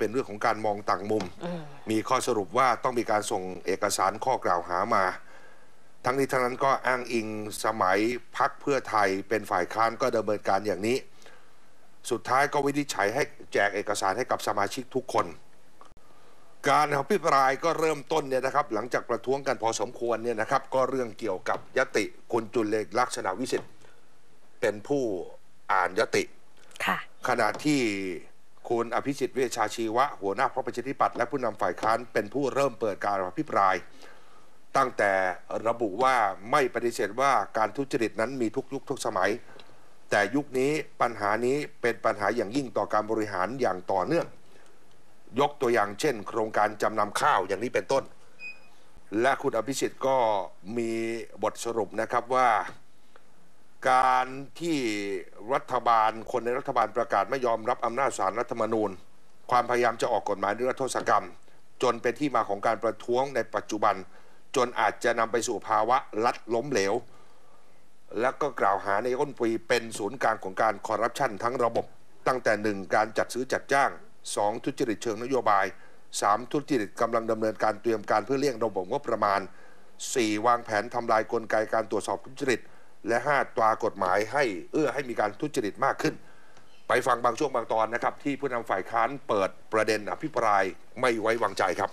เป็นเรื่องของการมองต่างมุมมีข้อสรุปว่าต้องมีการส่งเอกสารข้อกล่าวหามาทั้งนี้ทั้งนั้นก็อ้างอิงสมัยพรรคเพื่อไทยเป็นฝ่ายค้านก็ดำเนินการอย่างนี้สุดท้ายก็วินิจฉัยให้แจกเอกสารให้กับสมาชิกทุกคนการอภิปรายก็เริ่มต้นเนี่ยนะครับหลังจากประท้วงกันพอสมควรเนี่ยนะครับก็เรื่องเกี่ยวกับยติคุณจุลลักษณะวิสิทธิ์เป็นผู้อ่านยติขณะที่คุณอภิสิทธิ์เวชชาชีวะหัวหน้าพรรคประชาธิปัตย์และผู้นำฝ่ายค้านเป็นผู้เริ่มเปิดการอภิปรายตั้งแต่ระบุว่าไม่ปฏิเสธว่าการทุจริตนั้นมีทุกยุคทุกสมัยแต่ยุคนี้ปัญหานี้เป็นปัญหาอย่างยิ่งต่อการบริหารอย่างต่อเนื่องยกตัวอย่างเช่นโครงการจำนำข้าวอย่างนี้เป็นต้นและคุณอภิสิทธิ์ก็มีบทสรุปนะครับว่าการที่รัฐบาลคนในรัฐบาลประกาศไม่ยอมรับอำนาจศาลรัฐธรรมนูญความพยายามจะออกกฎหมายนิรโทษกรรมจนเป็นที่มาของการประท้วงในปัจจุบันจนอาจจะนำไปสู่ภาวะรัฐล้มเหลวและก็กล่าวหาในต้นปีเป็นศูนย์กลางของการคอร์รัปชันทั้งระบบตั้งแต่1การจัดซื้อจัดจ้าง2ทุจริตเชิงนโยบาย3ทุจริตกำลังดำเนินการเตรียมการเพื่อเลี่ยงระบบงบประมาณ4วางแผนทำลายกลไกการตรวจสอบทุจริตและ5ตรากฎหมายให้มีการทุจริตมากขึ้นไปฟังบางช่วงบางตอนนะครับที่ผู้นำฝ่ายค้านเปิดประเด็นอภิปรายไม่ไว้วางใจครับ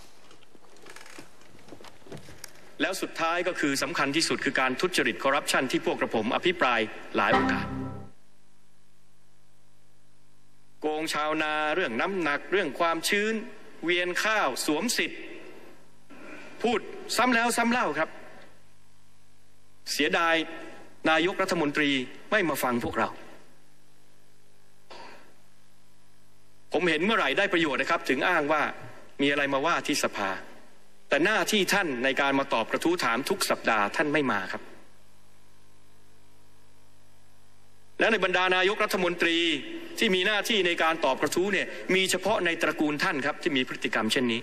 แล้วสุดท้ายก็คือสำคัญที่สุดคือการทุจริตคอร์รัปชันที่พวกกระผมอภิปรายหลายโอกาสโกงชาวนาเรื่องน้ำหนักเรื่องความชื้นเวียนข้าวสวมสิทธิ์พูดซ้ำแล้วซ้ำเล่าครับเสียดายนายกรัฐมนตรีไม่มาฟังพวกเราผมเห็นเมื่อไหร่ได้ประโยชน์นะครับถึงอ้างว่ามีอะไรมาว่าที่สภาแต่หน้าที่ท่านในการมาตอบกระทู้ถามทุกสัปดาห์ท่านไม่มาครับและในบรรดานายกรัฐมนตรีที่มีหน้าที่ในการตอบกระทู้เนี่ยมีเฉพาะในตระกูลท่านครับที่มีพฤติกรรมเช่นนี้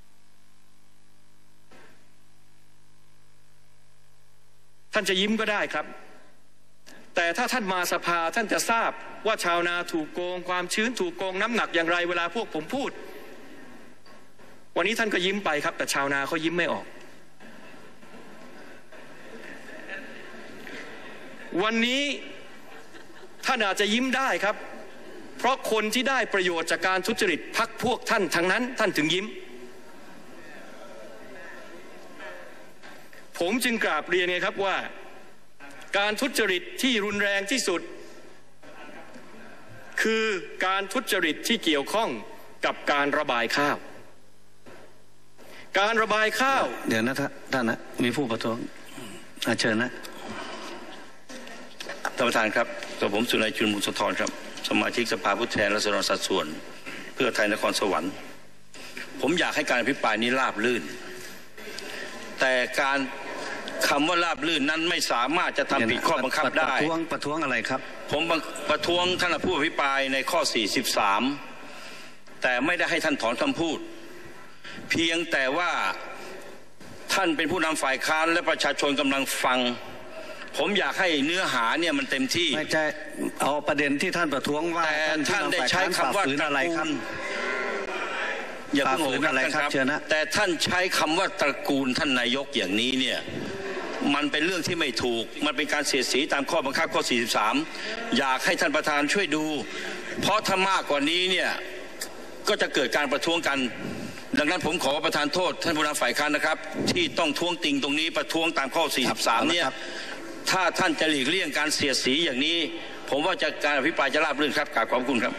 ท่านจะยิ้มก็ได้ครับแต่ถ้าท่านมาสภาท่านจะทราบว่าชาวนาถูกโกงความชื้นถูกโกงน้ำหนักอย่างไรเวลาพวกผมพูดวันนี้ท่านก็ยิ้มไปครับแต่ชาวนาเขายิ้มไม่ออกวันนี้ท่านอาจจะยิ้มได้ครับเพราะคนที่ได้ประโยชน์จากการทุจริตพรรคพวกท่านทั้งนั้นท่านถึงยิ้มผมจึงกราบเรียนไงครับว่าการทุจริตที่รุนแรงที่สุดคือการทุจริตที่เกี่ยวข้องกับการระบายข้าวการระบายข้าวเดี๋ยวนะท่านนะมีผู้ประท้วงเชิญนะท่านประธานครับกับผมสุนัยจุลมุสธรครับสมาชิกสภาผู้แทนราษฎรสัดส่วนเพื่อไทยนครสวรรค์ผมอยากให้การอภิปรายนี้ราบรื่นแต่การคำว่าราบรื่นนั้นไม่สามารถจะทำผิดข้อบังคับได้ประท้วงอะไรครับผมประท้วงท่านผู้อภิปรายในข้อ43แต่ไม่ได้ให้ท่านถอนคำพูดเพียงแต่ว่าท่านเป็นผู้นำฝ่ายค้านและประชาชนกำลังฟังผมอยากให้เนื้อหาเนี่ยมันเต็มที่ไม่ใช่เอาประเด็นที่ท่านประท้วงว่าท่านได้ใช้คำว่าอะไรครับอย่าเพิ่งโง่อะไรครับแต่ท่านใช้คำว่าตระกูลท่านนายกอย่างนี้เนี่ยมันเป็นเรื่องที่ไม่ถูกมันเป็นการเสียดสีตามข้อบังคับข้อ43อยากให้ท่านประธานช่วยดูเพราะถ้ามากกว่านี้เนี่ยก็จะเกิดการประท้วงกันดังนั้นผมขอประทานโทษท่านผู้นำฝ่ายค้านนะครับที่ต้องท้วงติงตรงนี้ประท้วงตามข้อ43เนี่ยถ้าท่านจะหลีกเลี่ยงการเสียดสีอย่างนี้ผมว่าการอภิปรายจะราบรื่นครับกราบขอบคุณครับ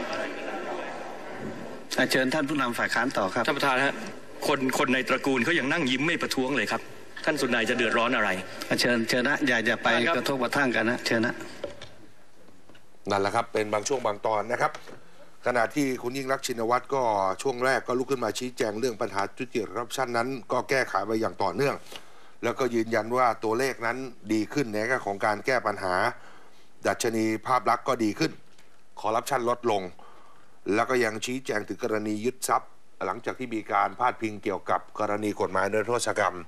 เชิญท่านผู้นำฝ่ายค้านต่อครับท่านประธานฮะคนในตระกูลเขายังนั่งยิ้มไม่ประท้วงเลยครับท่านสุนัยจะเดือดร้อนอะไรเชิญนะอย่าไปกระทบกระทั่งกันนะเชิญนะนั่นแหละครับเป็นบางช่วงบางตอนนะครับขณะที่คุณยิ่งรักษณ์ชินวัตรก็ช่วงแรกก็ลุกขึ้นมาชี้แจงเรื่องปัญหาทุจริตคอร์รัปชันนั้นก็แก้ไขไปอย่างต่อเนื่องแล้วก็ยืนยันว่าตัวเลขนั้นดีขึ้นในแง่ของการแก้ปัญหาดัชนีภาพลักษณ์ก็ดีขึ้นคอร์รัปชันลดลงแล้วก็ยังชี้แจงถึงกรณียึดทรัพย์หลังจากที่มีการพาดพิงเกี่ยวกับกรณีกฎหมายนิรโทษกรรม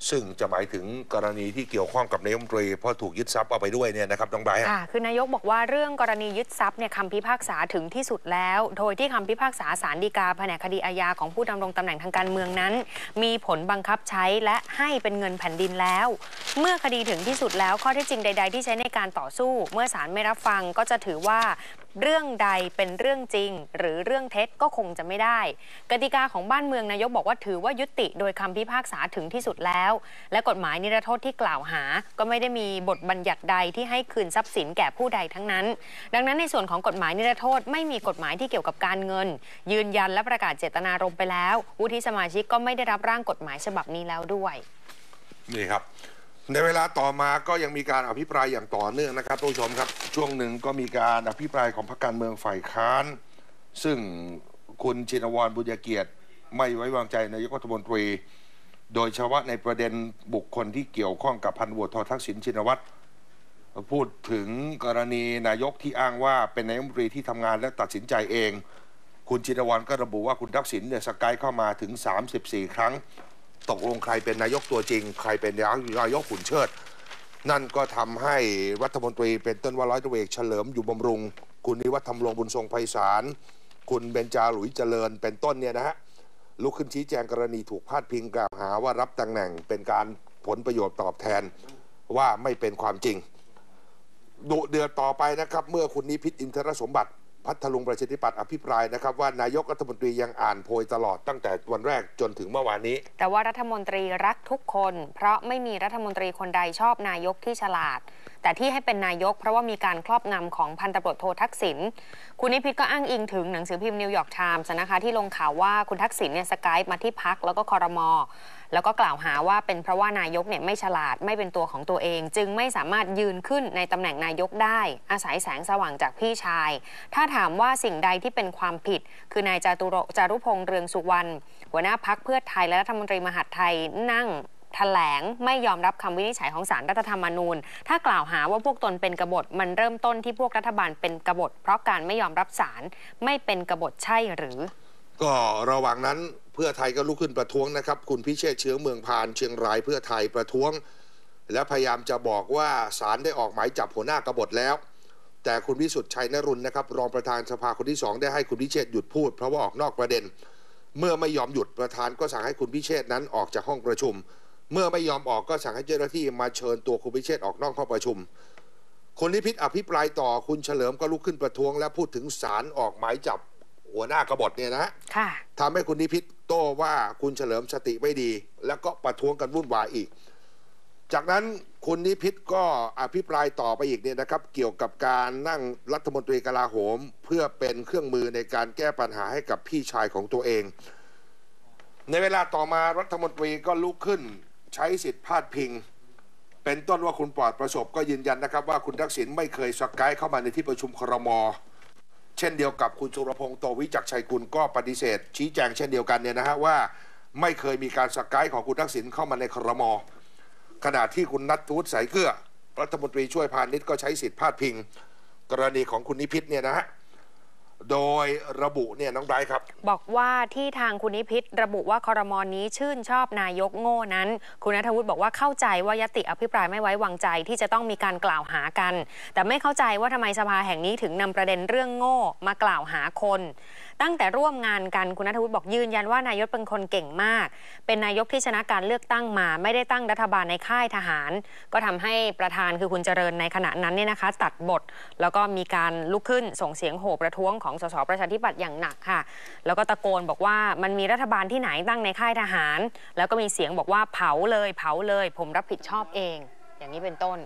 ซึ่งจะหมายถึงกรณีที่เกี่ยวข้องกับนายกรัฐมนตรีเพราะถูกยึดทรัพย์เอาไปด้วยเนี่ยนะครับน้องไบร์ทค่ะคือนายกบอกว่าเรื่องกรณียึดทรัพย์เนี่ยคำพิพากษาถึงที่สุดแล้วโดยที่คำพิพากษาศาลฎีกาแผนกคดีอาญาของผู้ดำรงตำแหน่งทางการเมืองนั้นมีผลบังคับใช้และให้เป็นเงินแผ่นดินแล้วเมื่อคดีถึงที่สุดแล้วข้อเท็จจริงใดๆที่ใช้ในการต่อสู้เมื่อศาลไม่รับฟังก็จะถือว่าเรื่องใดเป็นเรื่องจริงหรือเรื่องเท็จก็คงจะไม่ได้กติกาของบ้านเมืองนายกบอกว่าถือว่ายุติโดยคำพิพากษาถึงที่สุดแล้วและกฎหมายนิรโทษที่กล่าวหาก็ไม่ได้มีบทบัญญัติใดที่ให้คืนทรัพย์สินแก่ผู้ใดทั้งนั้นดังนั้นในส่วนของกฎหมายนิรโทษไม่มีกฎหมายที่เกี่ยวกับการเงินยืนยันและประกาศเจตนารมณ์ไปแล้ววุฒิสมาชิกก็ไม่ได้รับร่างกฎหมายฉบับนี้แล้วด้วยนี่ครับในเวลาต่อมาก็ยังมีการอภิปรายอย่างต่อเนื่องนะครับท่านผู้ชมครับช่วงหนึ่งก็มีการอภิปรายของพรรคการเมืองฝ่ายค้านซึ่งคุณชินวรบุญเกียรติไม่ไว้วางใจนายกรัฐมนตรีโดยเฉพาะในประเด็นบุคคลที่เกี่ยวข้องกับพันตำรวจโททักษิณชินวัตรพูดถึงกรณีนายกที่อ้างว่าเป็นนายกรัฐมนตรีที่ทำงานและตัดสินใจเองคุณชินวรก็ระบุว่าคุณทักษิณเนี่ยสกายเข้ามาถึง34ครั้งตกลงใครเป็นนายกตัวจริงใครเป็นนายกขุนเชิดนั่นก็ทำให้รัฐมนตรีเป็นต้นว่าร้อยตำรวจเอกเฉลิมอยู่บำรุงคุณนิวัฒน์ธรรมรงบุญทรงไพศาลคุณเบญจาหลุยเจริญเป็นต้นเนี่ยนะฮะลุกขึ้นชี้แจงกรณีถูกพาดพิงกล่าวหาว่ารับตำแหน่งเป็นการผลประโยชน์ตอบแทนว่าไม่เป็นความจริงดุเดือดต่อไปนะครับเมื่อคุณนิพิษอินทรสมบัติพัทลุงประชาธิปัตย์อภิปรายนะครับว่านายกรัฐมนตรียังอ่านโพยตลอดตั้งแต่วันแรกจนถึงเมื่อวานนี้แต่ว่ารัฐมนตรีรักทุกคนเพราะไม่มีรัฐมนตรีคนใดชอบนายกที่ฉลาดแต่ที่ให้เป็นนายกเพราะว่ามีการครอบงำของพันตำรวจโททักษิณคุณนิพิษก็อ้างอิงถึงหนังสือพิมพ์นิวยอร์กไทม์นะคะที่ลงข่าวว่าคุณทักษิณเนี่ยสกายมาที่พรรคแล้วก็ครม.แล้วก็กล่าวหาว่าเป็นเพราะว่านายกเนี่ยไม่ฉลาดไม่เป็นตัวของตัวเองจึงไม่สามารถยืนขึ้นในตำแหน่งนายกได้อาศัยแสงสว่างจากพี่ชายถ้าถามว่าสิ่งใดที่เป็นความผิดคือนายจารุพงษ์เรืองสุวรรณหัวหน้าพรรคเพื่อไทยและรัฐมนตรีมหาดไทยนั่งแถลงไม่ยอมรับคำวินิจฉัยของศาลรัฐธรรมนูญถ้ากล่าวหาว่าพวกตนเป็นกบฏมันเริ่มต้นที่พวกรัฐบาลเป็นกบฏเพราะการไม่ยอมรับศาลไม่เป็นกบฏใช่หรือก็ระหว่างนั้นเพื่อไทยก็ลุกขึ้นประท้วงนะครับคุณพิเชษฐ์เชื้อเมืองพานเชียงรายเพื่อไทยประท้วงและพยายามจะบอกว่าศาลได้ออกหมายจับหัวหน้ากบฏแล้วแต่คุณวิสุทธิ์ชัยนรุนนะครับรองประธานสภาคนที่2ได้ให้คุณพิเชษฐ์หยุดพูดเพราะว่าออกนอกประเด็นเมื่อไม่ยอมหยุดประธานก็สั่งให้คุณพิเชษฐ์นั้นออกจากห้องประชุมเมื่อไม่ยอมออกก็สั่งให้เจ้าหน้าที่มาเชิญตัวคุณพิเชษฐ์ออกนอกห้องประชุมคุณนิพิษอภิปรายต่อคุณเฉลิมก็ลุกขึ้นประท้วงและพูดถึงศาลออกหมายจับหัวหน้ากบฏเนี่ยนะทำให้คุณนิพิษโต้ว่าคุณเฉลิมสติไม่ดีแล้วก็ประท้วงกันวุ่นวายอีกจากนั้นคุณนิพิษก็อภิปรายต่อไปอีกเนี่ยนะครับเกี่ยวกับการนั่งรัฐมนตรีกลาโหมเพื่อเป็นเครื่องมือในการแก้ปัญหาให้กับพี่ชายของตัวเองในเวลาต่อมารัฐมนตรีก็ลุกขึ้นใช้สิทธิพาดพิงเป็นต้นว่าคุณปลอดประสบก็ยืนยันนะครับว่าคุณทักษิณไม่เคยสกายเข้ามาในที่ประชุมครม.เช่นเดียวกับคุณสุรพงษ์โตวิจักรชัยกุลก็ปฏิเสธชี้แจงเช่นเดียวกันเนี่ยนะฮะว่าไม่เคยมีการสกายของคุณทักษิณเข้ามาในครม.ขณะที่คุณณัฐวุฒิสายเกลือรัฐมนตรีช่วยพาณิชย์ก็ใช้สิทธิพาดพิงกรณีของคุณนิพิษเนี่ยนะฮะโดยระบุเนี่ยน้องไบร์ทครับบอกว่าที่ทางคุณนิพิษระบุว่าครม.นี้ชื่นชอบนายกโง่นั้นคุณณัฐวุฒิบอกว่าเข้าใจว่ายติอภิปรายไม่ไว้วางใจที่จะต้องมีการกล่าวหากันแต่ไม่เข้าใจว่าทำไมสภาแห่งนี้ถึงนำประเด็นเรื่องโง่มากล่าวหาคนตั้งแต่ร่วมงานกันคุณณัฐวุฒิบอกยืนยันว่านายกเป็นคนเก่งมากเป็นนายกที่ชนะการเลือกตั้งมาไม่ได้ตั้งรัฐบาลในค่ายทหารก็ทำให้ประธานคือคุณเจริญในขณะนั้นเนี่ยนะคะตัดบทแล้วก็มีการลุกขึ้นส่งเสียงโห่ประท้วงของสสประชาธิปัตย์อย่างหนักค่ะแล้วก็ตะโกนบอกว่ามันมีรัฐบาลที่ไหนตั้งในค่ายทหารแล้วก็มีเสียงบอกว่าเผาเลยผมรับผิดชอบเองอย่างนี้เป็นต้น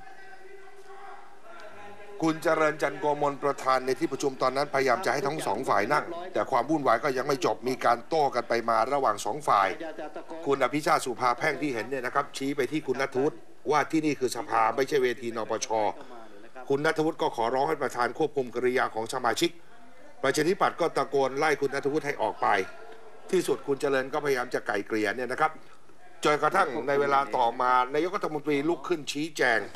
คุณเจริญจันทร์โกมลประธานในที่ประชุมตอนนั้นพยายามจะให้ทั้งสองฝ่ายนั่งแต่ความวุ่นวายก็ยังไม่จบมีการโต้กันไปมาระหว่างสองฝ่ายคุณอภิชาติสุภาแพ่งที่เห็นเนี่ยนะครับชี้ไปที่คุณณัฐวุฒิว่าที่นี่คือสภาไม่ใช่เวทีนปช.คุณณัฐวุฒิก็ขอร้องให้ประธานควบคุมกริยาของสมาชิกประชาธิปัตย์ก็ตะโกนไล่คุณณัฐวุฒิให้ออกไปที่สุดคุณเจริญก็พยายามจะไกล่เกลี่ยเนี่ยนะครับจนกระทั่งในเวลาต่อมานายกรัฐมนตรีลุกขึ้นชี้แจง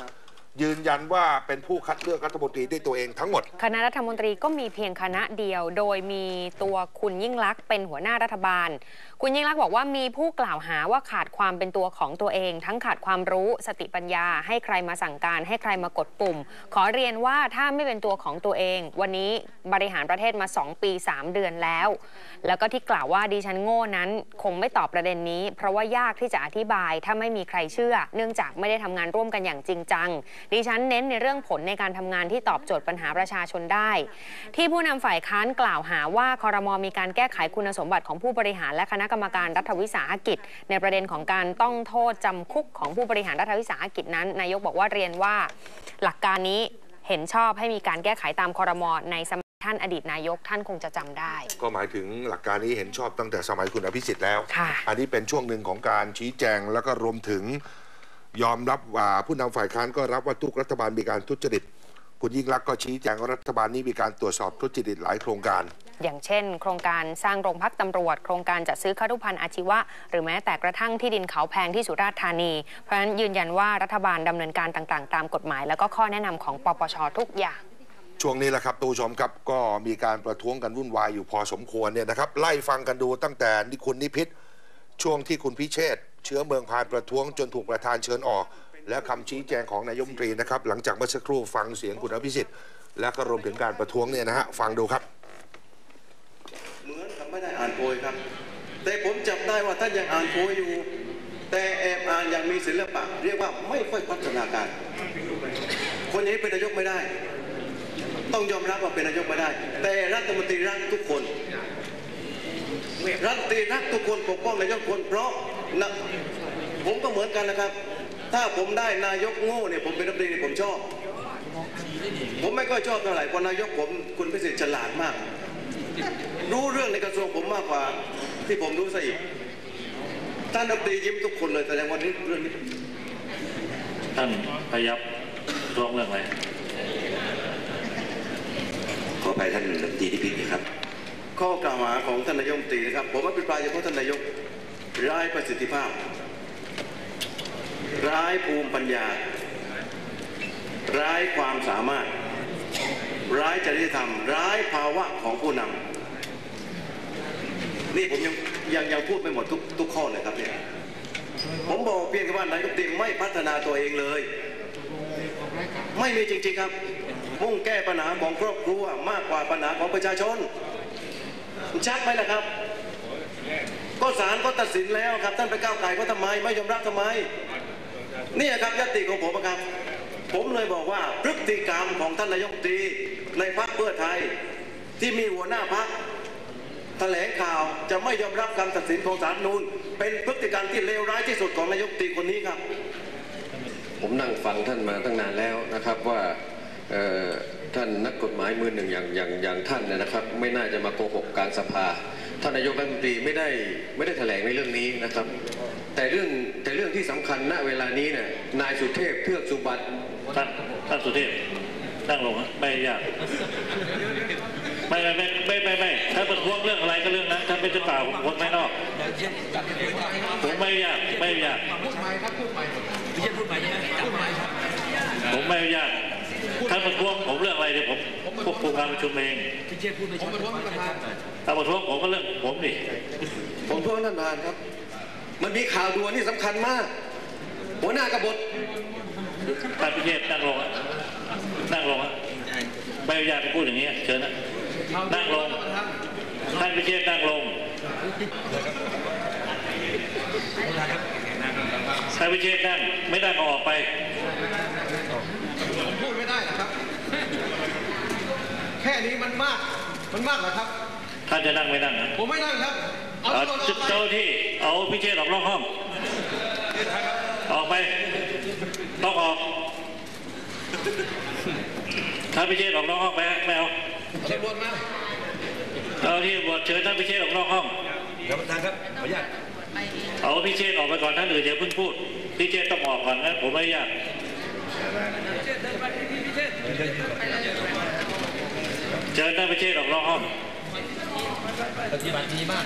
ยืนยันว่าเป็นผู้คัดเลือกรัฐมนตรีด้วยตัวเองทั้งหมดคณะรัฐมนตรีก็มีเพียงคณะเดียวโดยมีตัวคุณยิ่งลักษณ์เป็นหัวหน้ารัฐบาลคุณยิ่งลักษณ์บอกว่ามีผู้กล่าวหาว่าขาดความเป็นตัวของตัวเองทั้งขาดความรู้สติปัญญาให้ใครมาสั่งการให้ใครมากดปุ่มขอเรียนว่าถ้าไม่เป็นตัวของตัวเองวันนี้บริหารประเทศมา2 ปี 3 เดือนแล้วก็ที่กล่าวว่าดิฉันโง่นั้นคงไม่ตอบประเด็นนี้เพราะว่ายากที่จะอธิบายถ้าไม่มีใครเชื่อเนื่องจากไม่ได้ทำงานร่วมกันอย่างจริงจังดิฉันเน้นในเรื่องผลในการทำงานที่ตอบโจทย์ปัญหาประชาชนได้ที่ผู้นำฝ่ายค้านกล่าวหาว่าครม.มีการแก้ไขคุณสมบัติของผู้บริหารและคณะกรรมการรัฐวิสาหกิจในประเด็นของการต้องโทษจำคุกของผู้บริหารรัฐวิสาหกิจนั้นนายกบอกว่าเรียนว่าหลักการนี้เห็นชอบให้มีการแก้ไขตามครม.ในสมัยท่านอดีตนายกท่านคงจะจำได้ก็หมายถึงหลักการนี้เห็นชอบตั้งแต่สมัยคุณอภิสิทธิ์แล้วอันนี้เป็นช่วงหนึ่งของการชี้แจงแล้วก็รวมถึงยอมรับว่าผู้นำฝ่ายค้านก็รับว่าทุกรัฐบาลมีการทุจริตคุณยิ่งลักษณ์ก็ชี้แจงว่ารัฐบาลนี้มีการตรวจสอบทุจริตหลายโครงการอย่างเช่นโครงการสร้างโรงพักตำรวจโครงการจัดซื้อคฤภัณฑ์อาชีวะหรือแม้แต่กระทั่งที่ดินเขาแพงที่สุราษฎร์ธานีเพราะฉะนั้นยืนยันว่ารัฐบาลดำเนินการต่างๆตามกฎหมายแล้วก็ข้อแนะนำของปปช.ทุกอย่างช่วงนี้แหละครับทุกผู้ชมครับก็มีการประท้วงกันวุ่นวายอยู่พอสมควรเนี่ยนะครับไล่ฟังกันดูตั้งแต่คุณนิพิษช่วงที่คุณพิเชษฐ์เชื้อเมืองพานประท้วงจนถูกประธานเชิญออกและคำชี้แจงของนายกรัฐมนตรีนะครับหลังจากเมื่อสักครู่ฟังเสียงคุณอภิสิทธิ์และก็รวมถึงการประท้วงเนี่ยนะฮะฟังดูครับเหมือนกับไม่ได้อ่านโพยครับแต่ผมจับได้ว่าท่านยังอ่านโพยอยู่แต่แอบอ่านอย่างมีศิลปะเรียกว่าไม่ค่อยพัฒนาการคนนี้เป็นนายกไม่ได้ต้องยอมรับว่าเป็นนายกไม่ได้แต่รัฐมนตรีรักทุกคนรัฐมนตรีรักทุกคนปกป้องนายกคนเพราะนะผมก็เหมือนกันนะครับถ้าผมได้นายกโง่เนี่ยผมเป็นรัฐมนตรีผมชอบผมไม่ค่อยชอบเท่าไหร่เพราะนายกผมคุณพิเศษฉลาดมากรู้เรื่องในกระทรวงผมมากกว่าที่ผมรู้ซะอีกท่านรัฐมนตรียิ้มทุกคนเลยแสดงว่านี้เรื่องนี้ท่านพยับร้องเรื่องอะไรขอไปท่านรัฐมนตรีนิพิษครับข้อกล่าวหาของท่านนายกรัฐมนตรีนะครับผมอภิปรายเฉพาะท่านนายกร้ายประสิทธิภาพร้ายภูมิปัญญาร้ายความสามารถร้ายจริยธรรมร้ายภาวะของผู้นำนี่ผมยังพูดไม่หมดทุกข้อเลยครับเนี่ยผมบอกเพียงแค่ว่านายกรัฐมนตรีไม่พัฒนาตัวเองเลยไม่มีจริงๆครับมุ่งแก้ปัญหาของครอบครัวมากกว่าปัญหาของประชาชนชัดไหมล่ะครับก็ศาลก็ตัดสินแล้วครับท่านไปก้าวไก่เขาทำไมไม่ยอมรับทำไมนี่ครับญัตติของผมครับผมเลยบอกว่าพฤติกรรมของท่านนายกรัฐมนตรีในพรรคเพื่อไทยที่มีหัวหน้าพรรคแถลงข่าวจะไม่ยอมรับการตัดสินของศาลนูนเป็นพฤติกรรมที่เลวร้ายที่สุดของนายกรัฐมนตรีคนนี้ครับผมนั่งฟังท่านมาตั้งนานแล้วนะครับว่าท่านนักกฎหมายมือหนึ่งอย่างท่านนะครับไม่น่าจะมาโกหกกลางสภาท่านนายกรัฐมนตรีไม่ได้แถลงในเรื่องนี้นะครับแต่เรื่องที่สำคัญณเวลานี้เนี่ยนายสุเทพเทือกสุบรรณท่านสุเทพนั่งลงไม่ยากไม่ถ้าประท้วงเรื่องอะไรก็เรื่องนั้นท่านไม่จะกล่าวคนไม่นอกผมไม่ยากผมไม่ยากท่านประท้วงผมเรื่องอะไรเดี๋ยวผมควบคุมการประชุมเองถ้าประท้วงผมก็เรื่องผมดิผมประท้วงท่านประธานครับมันมีข่าวด่วนที่สำคัญมากหัวหน้ากบฏท่านพิเชษนั่งลงไม่อยากจะพูดอย่างนี้เชิญนะนั่งลงท่านพิเชษนั่งลงท่านพิเชษนั่งไม่ได้ก็ออกไปผมพูดไม่ได้นะครับแค่นี้มันมากเหรอครับท่านจะนั่งไม่นั่งนะผมไม่นั่งครับเจ้าที่เอาพิเชษออกนอกห้องออกไปต้องออกท่านพิเชษออกนอกห้องไปไม่เอาเชิญบวชมาเอาที่บวชเชิญท่านพิเชษออกนอกห้องครับประธานครับขออนุญาตเอาพิเชษออกไปก่อนท่านอื่นอย่าเพิ่งพูดพิเชษต้องออกก่อนนะผมไม่อยากเชิญท่านพิเชษออกนอกห้องปฏิบัติดีมาก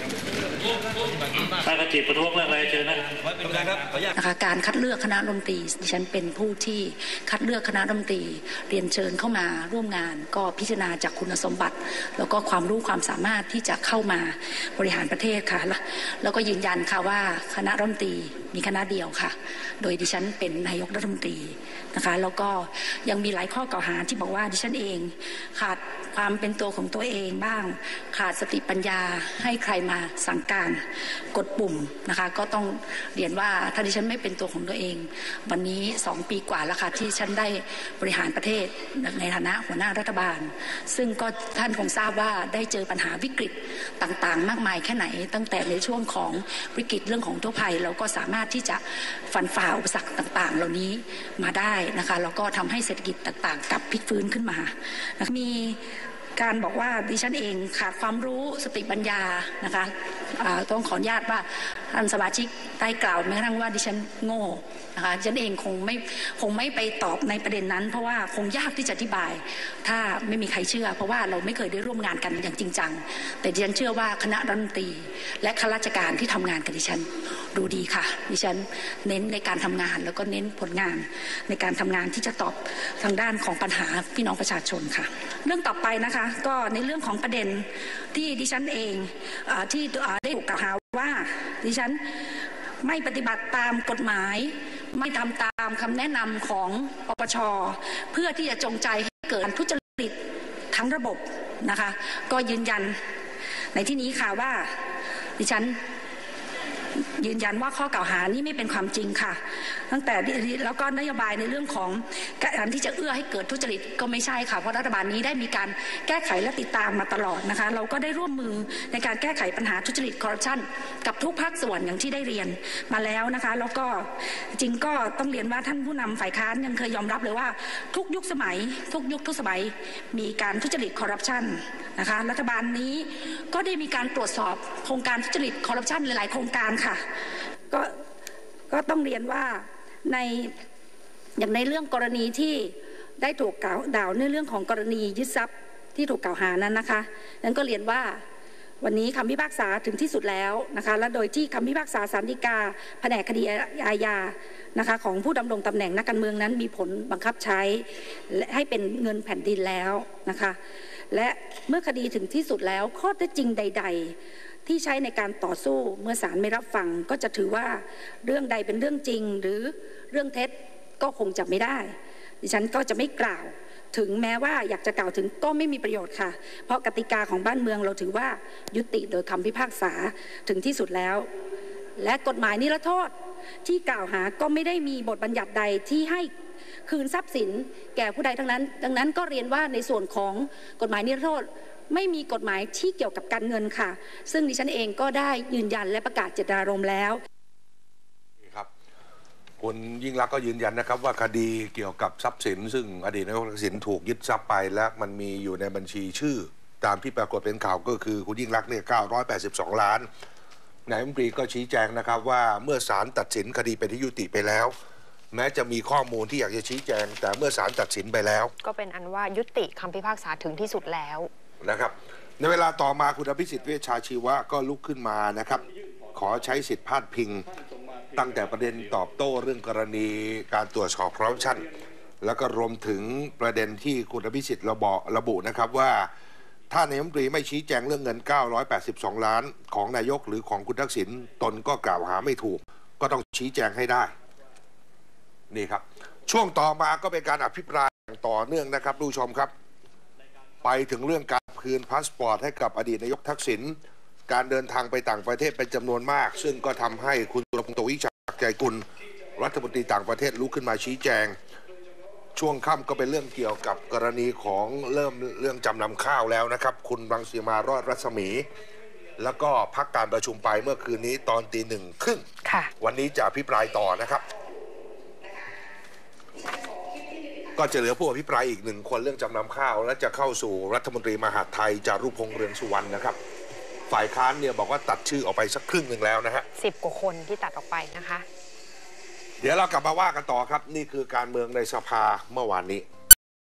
ถ้ากระจิบประท้วงเรื่องอะไรเชิญนะคะการคัดเลือกคณะรัฐมนตรีดิฉันเป็นผู้ที่คัดเลือกคณะรัฐมนตรีเรียนเชิญเข้ามาร่วมงานก็พิจารณาจากคุณสมบัติแล้วก็ความรู้ความสามารถที่จะเข้ามาบริหารประเทศค่ะแล้วก็ยืนยันค่ะว่าคณะรัฐมนตรีมีคณะเดียวค่ะโดยดิฉันเป็นนายกรัฐมนตรีนะคะแล้วก็ยังมีหลายข้อกล่าวหาที่บอกว่าดิฉันเองขาดความเป็นตัวของตัวเองบ้างขาดสติปัญญาให้ใครมาสั่งการกดปุ่มนะคะก็ต้องเรียนว่าถ้าดิฉันไม่เป็นตัวของตัวเองวันนี้2 ปีกว่าแล้วค่ะที่ฉันได้บริหารประเทศในฐานะหัวหน้ารัฐบาลซึ่งก็ท่านคงทราบว่าได้เจอปัญหาวิกฤตต่างๆมากมายแค่ไหนตั้งแต่ในช่วงของวิกฤตเรื่องของทั่วภัยเราก็สามารถที่จะฟันฝ่าอุปสรรคต่างๆเหล่านี้มาได้นะคะแล้วก็ทำให้เศรษฐกิจต่างๆกลับพลิกฟื้นขึ้นมามีการบอกว่าดิฉันเองขาดความรู้สติปัญญานะคะต้องขออนุญาตว่าท่านสมาชิกได้กล่าวแม้กระทั่งว่าดิฉันโง่นะคะดิฉันเองคงไม่ไปตอบในประเด็นนั้นเพราะว่าคงยากที่จะอธิบายถ้าไม่มีใครเชื่อเพราะว่าเราไม่เคยได้ร่วมงานกันอย่างจริงจังแต่ดิฉันเชื่อว่าคณะรัฐมนตรีและข้าราชการที่ทำงานกับดิฉันดูดีค่ะดิฉันเน้นในการทำงานแล้วก็เน้นผลงานในการทำงานที่จะตอบทางด้านของปัญหาพี่น้องประชาชนค่ะเรื่องต่อไปนะคะก็ในเรื่องของประเด็นที่ดิฉันเองที่ได้ถูกกล่าวหาว่าดิฉันไม่ปฏิบัติตามกฎหมายไม่ทำตามคำแนะนำของปปช.เพื่อที่จะจงใจให้เกิดการทุจริตทั้งระบบนะคะก็ยืนยันในที่นี้ค่ะว่าดิฉันยืนยันว่าข้อกล่าวหานี้ไม่เป็นความจริงค่ะตั้งแต่แล้วก็นโยบายในเรื่องของการที่จะเอื้อให้เกิดทุจริตก็ไม่ใช่ค่ะเพราะรัฐบาลนี้ได้มีการแก้ไขและติดตามมาตลอดนะคะเราก็ได้ร่วมมือในการแก้ไขปัญหาทุจริตคอร์รัปชันกับทุกภาคส่วนอย่างที่ได้เรียนมาแล้วนะคะแล้วก็จริงก็ต้องเรียนว่าท่านผู้นำฝ่ายค้านยังเคยยอมรับเลยว่าทุกยุคสมัยทุกยุคทุกสมัยมีการทุจริตคอร์รัปชันนะคะรัฐบาลนี้ก็ได้มีการตรวจสอบโครงการทุจริตคอร์รัปชันหลายๆโครงการค่ะก็ต้องเรียนว่าอย่างในเรื่องกรณีที่ได้ถูกกล่าวในเรื่องของกรณียึดทรัพย์ที่ถูกกล่าวหานั้นนะคะนั้นก็เรียนว่าวันนี้คำพิพากษาถึงที่สุดแล้วนะคะและโดยที่คำพิพากษาศาลฎีกาแผนกคดีอาญานะคะของผู้ดำรงตำแหน่งนักการเมืองนั้นมีผลบังคับใช้และให้เป็นเงินแผ่นดินแล้วนะคะและเมื่อคดีถึงที่สุดแล้วข้อเท็จจริงใดๆที่ใช้ในการต่อสู้เมื่อศาลไม่รับฟังก็จะถือว่าเรื่องใดเป็นเรื่องจริงหรือเรื่องเท็จก็คงจะไม่ได้ดิฉันก็จะไม่กล่าวถึงแม้ว่าอยากจะกล่าวถึงก็ไม่มีประโยชน์ค่ะเพราะกติกาของบ้านเมืองเราถือว่ายุติโดยคำพิพากษาถึงที่สุดแล้วและกฎหมายนิรโทษที่กล่าวหาก็ไม่ได้มีบทบัญญัติใดที่ให้คืนทรัพย์สินแก่ผู้ใดทั้งนั้นดังนั้นก็เรียนว่าในส่วนของกฎหมายนิรโทษไม่มีกฎหมายที่เกี่ยวกับการเงินค่ะซึ่งดิฉันเองก็ได้ยืนยันและประกาศเจตนารมณ์แล้วครับคุณยิ่งลักษณ์ก็ยืนยันนะครับว่าคดีเกี่ยวกับทรัพย์สินซึ่งอดีตนายกทักษิณถูกยึดทรัพย์ไปและมันมีอยู่ในบัญชีชื่อตามที่ปรากฏเป็นข่าวก็คือคุณยิ่งลักษณ์เนี่ย982 ล้านนายรัฐมนตรีก็ชี้แจงนะครับว่าเมื่อศาลตัดสินคดีเป็นที่ยุติไปแล้วแม้จะมีข้อมูลที่อยากจะชี้แจงแต่เมื่อศาลตัดสินไปแล้วก็เป็นอันว่ายุติคำพิพากษาถึงที่สุดแล้วนะครับในเวลาต่อมาคุณอภิสิทธิ์เวชชาชีวะก็ลุกขึ้นมานะครับขอใช้สิทธิพาดพิงตั้งแต่ประเด็นตอบโต้เรื่องกรณีการตรวจสอบคอร์รัปชันแล้วก็รวมถึงประเด็นที่คุณอภิสิทธิ์ระบุนะครับว่าถ้านายกรัฐมนตรีไม่ชี้แจงเรื่องเงิน982 ล้านของนายกหรือของคุณทักษิณตนก็กล่าวหาไม่ถูกก็ต้องชี้แจงให้ได้นี่ครับช่วงต่อมาก็เป็นการอภิปรายอย่างต่อเนื่องนะครับผู้ชมครับไปถึงเรื่องการคืนพาสปอร์ตให้กับอดีตนายกทักษิณการเดินทางไปต่างประเทศเป็นจำนวนมากซึ่งก็ทำให้คุณตุลพงศ์วิชัยใจกุลรัฐมนตรีต่างประเทศลุกขึ้นมาชี้แจงช่วงค่ำก็เป็นเรื่องเกี่ยวกับกรณีของเรื่องจำนำข้าวแล้วนะครับคุณรังสีมารอดรัศมีแล้วก็พักการประชุมไปเมื่อคืนนี้ตอน1:30วันนี้จะอภิปรายต่อนะครับก็จะเหลือผู้อภิปรายอีก1 คนเรื่องจำนำข้าวและจะเข้าสู่รัฐมนตรีมหาดไทยจารุพงษ์เรืองสุวรรณนะครับฝ่ายค้านเนี่ยบอกว่าตัดชื่อออกไปสักครึ่งหนึ่งแล้วนะฮะ10 กว่าคนที่ตัดออกไปนะคะเดี๋ยวเรากลับมาว่ากันต่อครับนี่คือการเมืองในสภาเมื่อวานนี้